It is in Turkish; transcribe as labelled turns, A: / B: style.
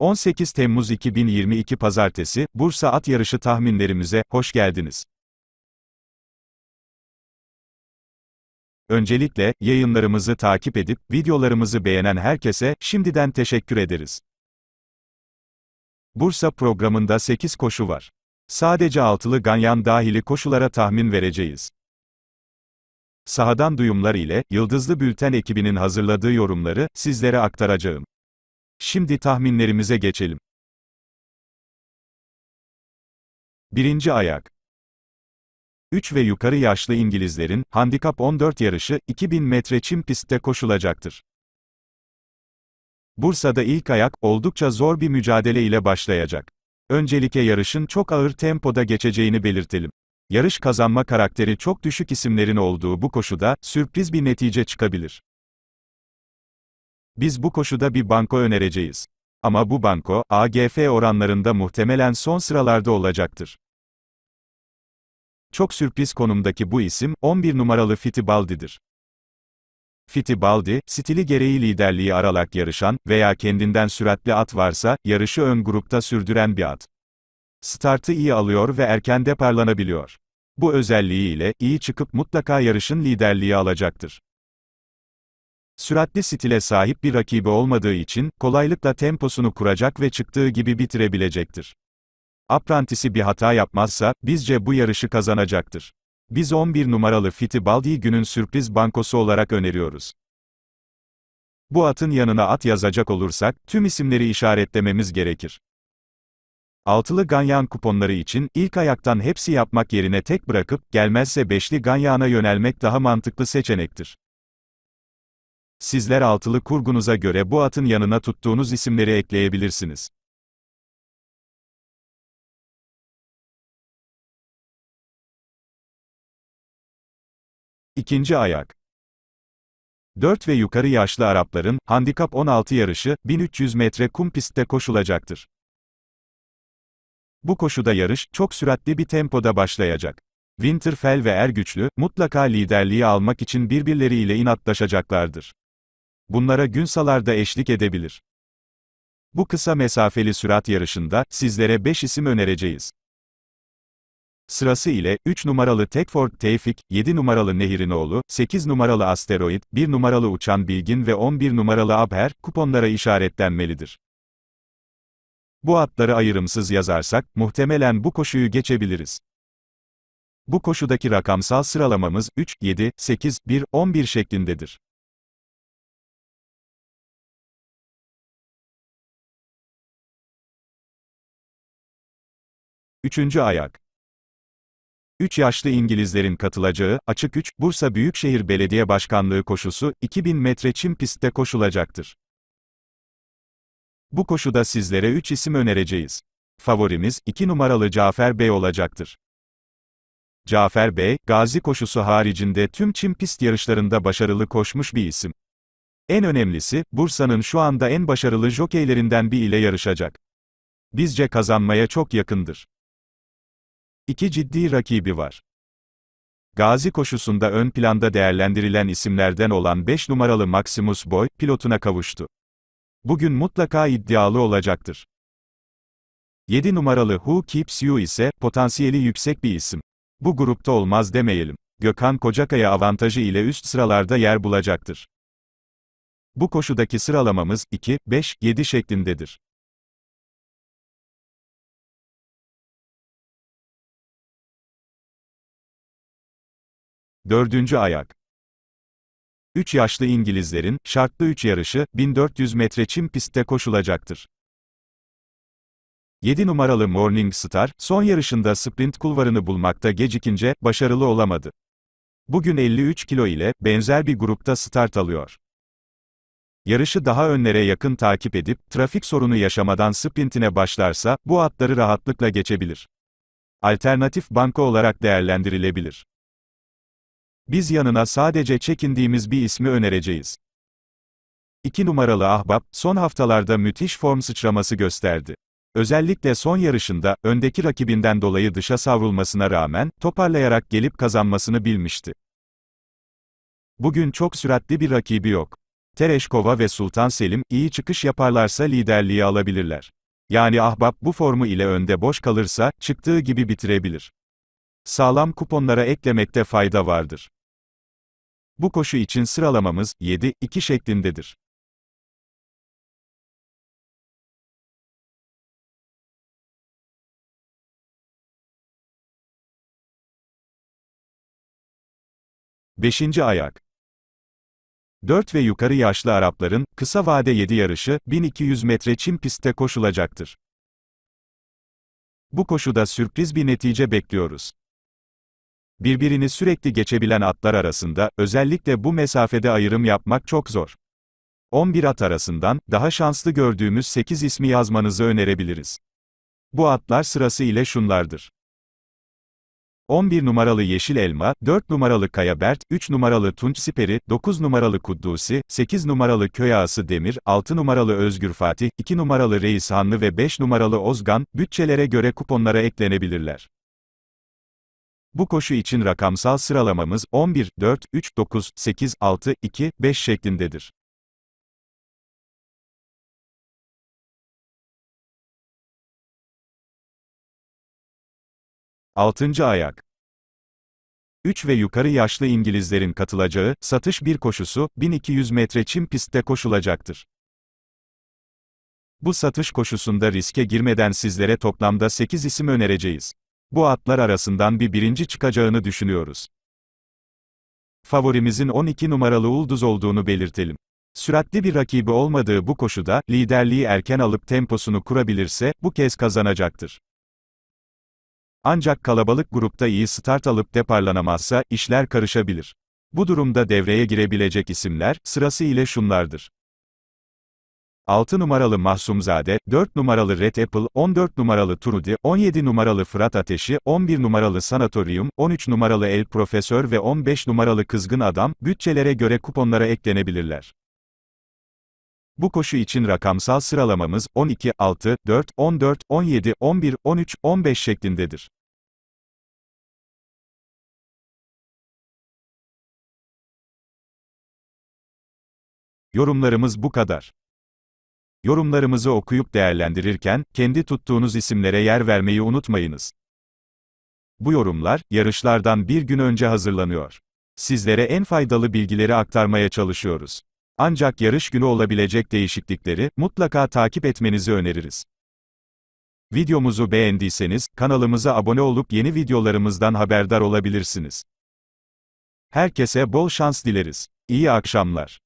A: 18 Temmuz 2022 Pazartesi, Bursa At Yarışı tahminlerimize hoş geldiniz. Öncelikle, yayınlarımızı takip edip, videolarımızı beğenen herkese, şimdiden teşekkür ederiz. Bursa programında 8 koşu var. Sadece altılı ganyan dahili koşulara tahmin vereceğiz. Sahadan duyumlar ile, Yıldızlı Bülten ekibinin hazırladığı yorumları, sizlere aktaracağım. Şimdi tahminlerimize geçelim. Birinci ayak. 3 ve yukarı yaşlı İngilizlerin, Handikap 14 yarışı, 2000 metre çim pistte koşulacaktır. Bursa'da ilk ayak, oldukça zor bir mücadele ile başlayacak. Öncelikle yarışın çok ağır tempoda geçeceğini belirtelim. Yarış kazanma karakteri çok düşük isimlerin olduğu bu koşuda, sürpriz bir netice çıkabilir. Biz bu koşuda bir banko önereceğiz. Ama bu banko, AGF oranlarında muhtemelen son sıralarda olacaktır. Çok sürpriz konumdaki bu isim, 11 numaralı Fittibaldi'dir. Fittibaldi, stili gereği liderliği aralak yarışan veya kendinden süratli at varsa, yarışı ön grupta sürdüren bir at. Startı iyi alıyor ve erken deparlanabiliyor. Bu özelliği ile, iyi çıkıp mutlaka yarışın liderliği alacaktır. Süratli stile sahip bir rakibi olmadığı için, kolaylıkla temposunu kuracak ve çıktığı gibi bitirebilecektir. Aprantisi bir hata yapmazsa, bizce bu yarışı kazanacaktır. Biz 11 numaralı Fittibaldi'yi günün sürpriz bankosu olarak öneriyoruz. Bu atın yanına at yazacak olursak, tüm isimleri işaretlememiz gerekir. Altılı ganyan kuponları için, ilk ayaktan hepsi yapmak yerine tek bırakıp, gelmezse beşli ganyana yönelmek daha mantıklı seçenektir. Sizler altılı kurgunuza göre bu atın yanına tuttuğunuz isimleri ekleyebilirsiniz. İkinci ayak. 4 ve yukarı yaşlı Arapların, Handikap 16 yarışı, 1300 metre kum pistte koşulacaktır. Bu koşuda yarış, çok süratli bir tempoda başlayacak. Winterfell ve Ergüçlü, mutlaka liderliği almak için birbirleriyle inatlaşacaklardır. Bunlara Günsalar da eşlik edebilir. Bu kısa mesafeli sürat yarışında, sizlere 5 isim önereceğiz. Sırası ile, 3 numaralı Tekford Tevfik, 7 numaralı Nehirinoğlu, 8 numaralı Asteroid, 1 numaralı Uçan Bilgin ve 11 numaralı Abher, kuponlara işaretlenmelidir. Bu atları ayrımsız yazarsak, muhtemelen bu koşuyu geçebiliriz. Bu koşudaki rakamsal sıralamamız, 3, 7, 8, 1, 11 şeklindedir. Üçüncü ayak. 3 yaşlı İngilizlerin katılacağı, Açık 3, Bursa Büyükşehir Belediye Başkanlığı koşusu, 2000 metre çim pistte koşulacaktır. Bu koşuda sizlere 3 isim önereceğiz. Favorimiz, 2 numaralı Cafer Bey olacaktır. Cafer Bey, Gazi koşusu haricinde tüm çim pist yarışlarında başarılı koşmuş bir isim. En önemlisi, Bursa'nın şu anda en başarılı jokeylerinden bir ile yarışacak. Bizce kazanmaya çok yakındır. İki ciddi rakibi var. Gazi koşusunda ön planda değerlendirilen isimlerden olan 5 numaralı Maximus Boy, pilotuna kavuştu. Bugün mutlaka iddialı olacaktır. 7 numaralı Who Keeps You ise, potansiyeli yüksek bir isim. Bu grupta olmaz demeyelim. Gökhan Kocakaya avantajı ile üst sıralarda yer bulacaktır. Bu koşudaki sıralamamız, 2, 5, 7 şeklindedir. Dördüncü ayak. 3 yaşlı İngilizlerin, şartlı 3 yarışı, 1400 metre çim pistte koşulacaktır. 7 numaralı Morning Star, son yarışında sprint kulvarını bulmakta gecikince, başarılı olamadı. Bugün 53 kilo ile, benzer bir grupta start alıyor. Yarışı daha önlere yakın takip edip, trafik sorunu yaşamadan sprintine başlarsa, bu atları rahatlıkla geçebilir. Alternatif banko olarak değerlendirilebilir. Biz yanına sadece çekindiğimiz bir ismi önereceğiz. 2 numaralı Ahbap, son haftalarda müthiş form sıçraması gösterdi. Özellikle son yarışında, öndeki rakibinden dolayı dışa savrulmasına rağmen, toparlayarak gelip kazanmasını bilmişti. Bugün çok süratli bir rakibi yok. Tereshkova ve Sultan Selim, iyi çıkış yaparlarsa liderliği alabilirler. Yani Ahbap bu formu ile önde boş kalırsa, çıktığı gibi bitirebilir. Sağlam kuponlara eklemekte fayda vardır. Bu koşu için sıralamamız, 7-2 şeklindedir. Beşinci ayak. 4 ve yukarı yaşlı Arapların, kısa vade 7 yarışı, 1200 metre çim pistte koşulacaktır. Bu koşuda sürpriz bir netice bekliyoruz. Birbirini sürekli geçebilen atlar arasında, özellikle bu mesafede ayrım yapmak çok zor. 11 at arasından, daha şanslı gördüğümüz 8 ismi yazmanızı önerebiliriz. Bu atlar sırası ile şunlardır. 11 numaralı Yeşil Elma, 4 numaralı Kaya Bert, 3 numaralı Tunç Siperi, 9 numaralı Kuddusi, 8 numaralı Köy Ağası Demir, 6 numaralı Özgür Fatih, 2 numaralı Reis Hanlı ve 5 numaralı Ozgan, bütçelere göre kuponlara eklenebilirler. Bu koşu için rakamsal sıralamamız 11, 4, 3, 9, 8, 6, 2, 5 şeklindedir. Altıncı ayak. 3 ve yukarı yaşlı İngilizlerin katılacağı, satış bir koşusu, 1200 metre çim pistte koşulacaktır. Bu satış koşusunda riske girmeden sizlere toplamda 8 isim önereceğiz. Bu atlar arasından bir birinci çıkacağını düşünüyoruz. Favorimizin 12 numaralı Ulduz olduğunu belirtelim. Süratli bir rakibi olmadığı bu koşuda, liderliği erken alıp temposunu kurabilirse, bu kez kazanacaktır. Ancak kalabalık grupta iyi start alıp deparlanamazsa, işler karışabilir. Bu durumda devreye girebilecek isimler, sırası ile şunlardır. 6 numaralı Mahsumzade, 4 numaralı Red Apple, 14 numaralı Trudy, 17 numaralı Fırat Ateşi, 11 numaralı Sanatorium, 13 numaralı El Profesör ve 15 numaralı Kızgın Adam, bütçelere göre kuponlara eklenebilirler. Bu koşu için rakamsal sıralamamız, 12, 6, 4, 14, 17, 11, 13, 15 şeklindedir. Yorumlarımız bu kadar. Yorumlarımızı okuyup değerlendirirken, kendi tuttuğunuz isimlere yer vermeyi unutmayınız. Bu yorumlar, yarışlardan bir gün önce hazırlanıyor. Sizlere en faydalı bilgileri aktarmaya çalışıyoruz. Ancak yarış günü olabilecek değişiklikleri, mutlaka takip etmenizi öneririz. Videomuzu beğendiyseniz, kanalımıza abone olup yeni videolarımızdan haberdar olabilirsiniz. Herkese bol şans dileriz. İyi akşamlar.